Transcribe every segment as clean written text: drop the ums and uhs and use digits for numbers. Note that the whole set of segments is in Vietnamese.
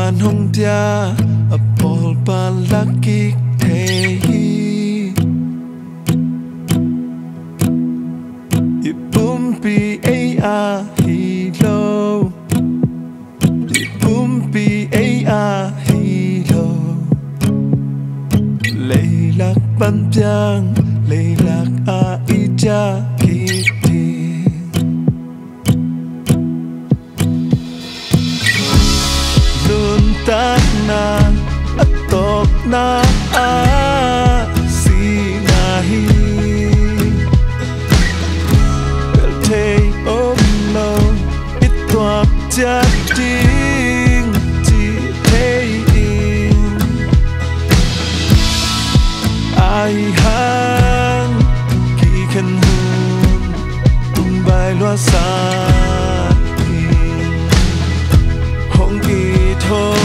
van hong dia a pol pan lucky hey i bumpi a hi lo i bumpi a hi lo lay lạc ban piang lay lạc a i cha ki tak na atok na sinahi pel thei om lo itwak cha ting chi thei in ai hang ki khan hun tung bai lo sa hong ki thong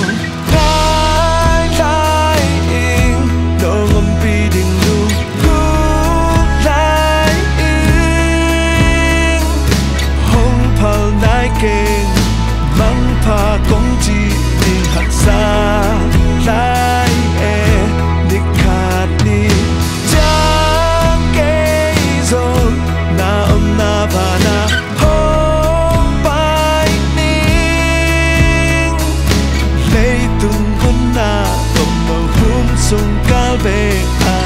mang pha công chi tình hạt xa lại e đi khát đi chẳng cái rồi na na và na hôm bay ninh lấy từng quân na cầm đầu hum sung cao về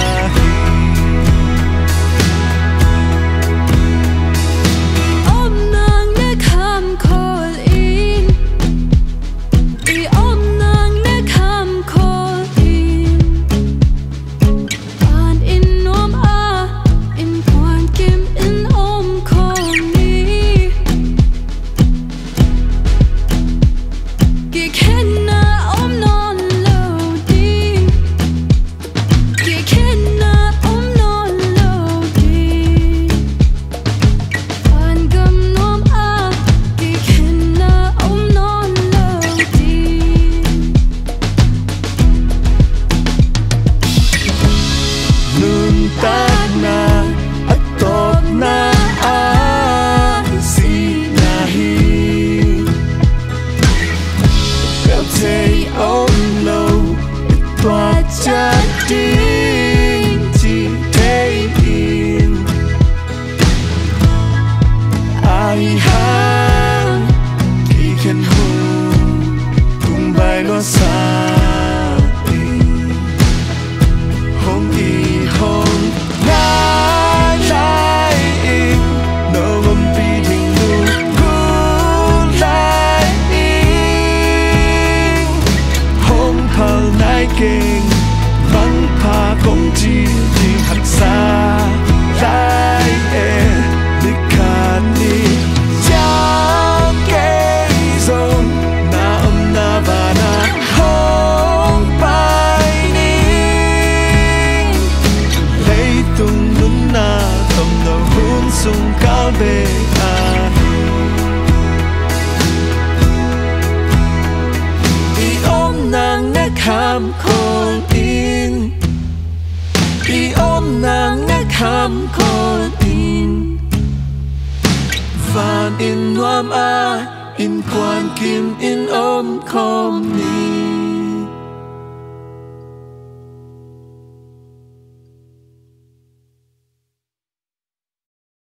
tiếng chỉ thấy in ai hang khi khen hùng cùng bài lo xa hong y hong lại lại in no ngom pi thình lu cu lại in hong phal nai keng pha công chi tình hạt xa lại e đi khát đi chẳng cái rồi na na và na hong bay ninh lấy tung nún na tầm đầu hôn sung cao về đi ôm nàng nét khám khôn in đi ôm nàng nét khám khôn in van in noam a in quan kim in ôm khom ni